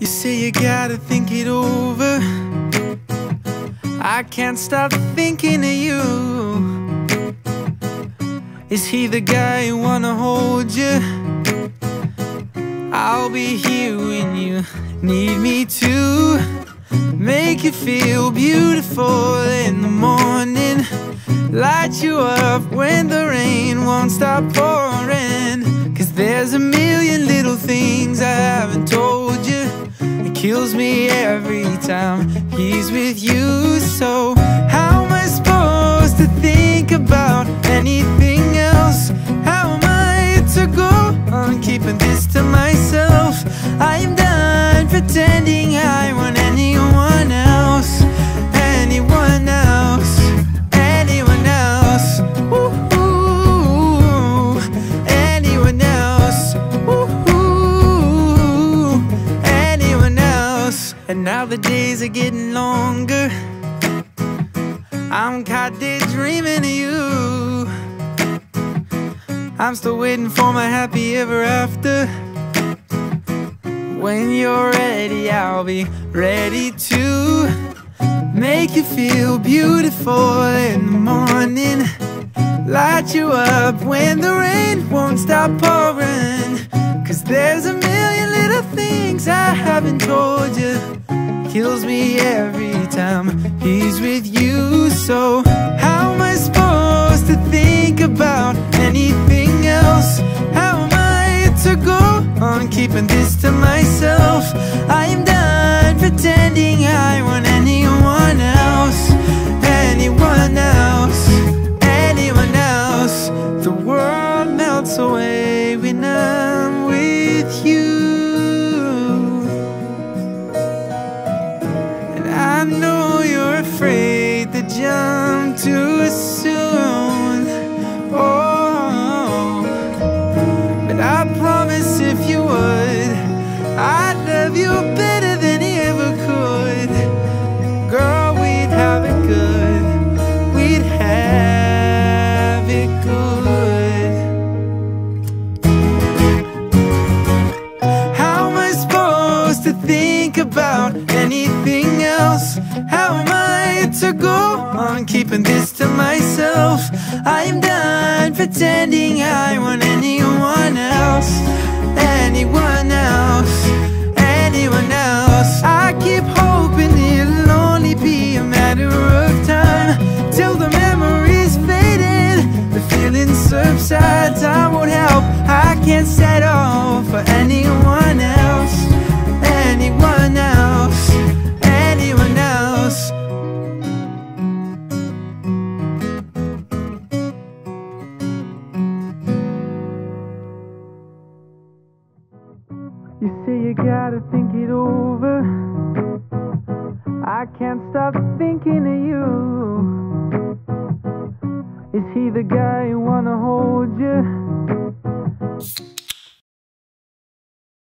You say you gotta think it over. I can't stop thinking of you. Is he the guy who wanna hold you? I'll be here when you need me to. Make you feel beautiful in the morning. Light you up when the rain won't stop pouring. 'Cause there's a million little things I haven't told you. It kills me every time he's with you. So how am I supposed to think about anything else? How am I to go on keeping this to myself? I am done pretending I want anyone else. Anyone else. Anyone else. Ooh, anyone else. Ooh, anyone else. And now the days are getting longer. I'm caught daydreaming of you. I'm still waiting for my happy ever after. When you're ready, I'll be ready to make you feel beautiful in the morning. Light you up when the rain won't stop pouring. 'Cause there's a million little things I haven't told you. Kills me every time he's with you. So how am I supposed to think about anything else? How am I to go on keeping this to myself? I am done pretending I want anyone else. Anyone else. Anyone else. The world melts away when I'm with you. I know you're afraid to jump too soon. Oh, but I promise if you would, I'd love you better than he ever could. Girl, we'd have it good. We'd have it good. How am I supposed to think about anything else? How am I to go on keeping this to myself? I am done pretending I want anyone else. Anyone else. Anyone else. I keep hoping it'll only be a matter of time till the memories faded, the feelings subside. Time won't help. I can't settle for anyone else. Anyone else. Anyone else. You say you gotta think it over. I can't stop thinking of you. Is he the guy who wanna hold you?